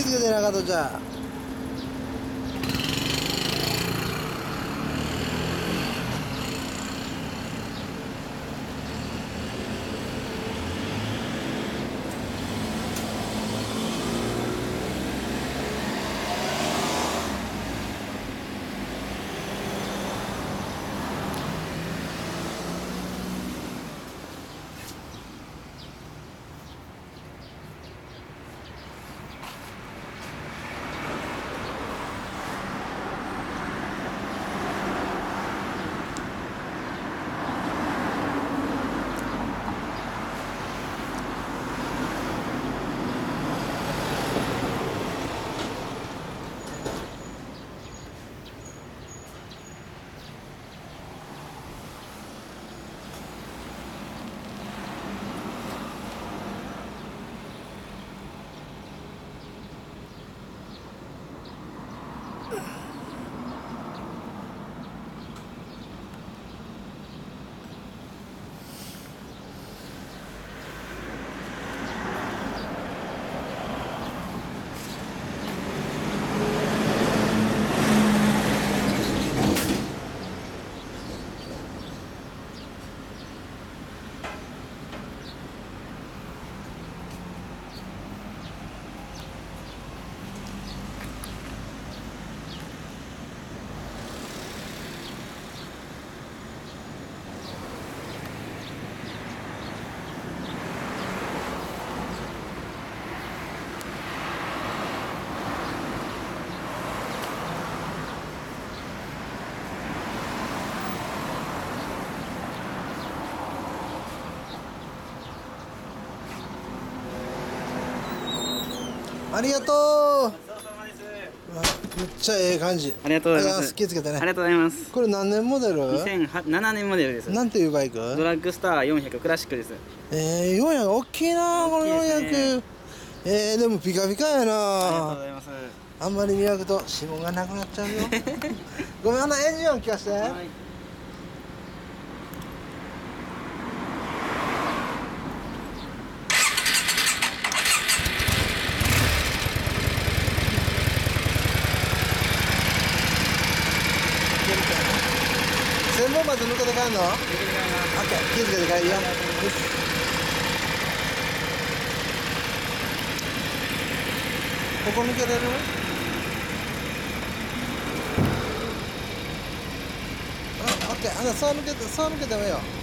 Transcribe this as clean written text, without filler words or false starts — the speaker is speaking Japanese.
をつけてなかとじゃ。ありがとう。 ごちそうさまです。 めっちゃええ感じ。 ありがとうございます。 気をつけてね。 ありがとうございます。 これ何年モデル 2007年モデルです。 なんていうバイクドラッグスター400クラシックです。 400大きいなこの400。でもピカピカやな。 ありがとうございます。 あんまり磨くと指紋がなくなっちゃうよ。ごめん、エンジン音聞かせて。 はい。 専門まで抜けて帰んの？オッケー、気をつけて帰るよ。ここ抜けれる？オッケー、そう抜けてもいいよ。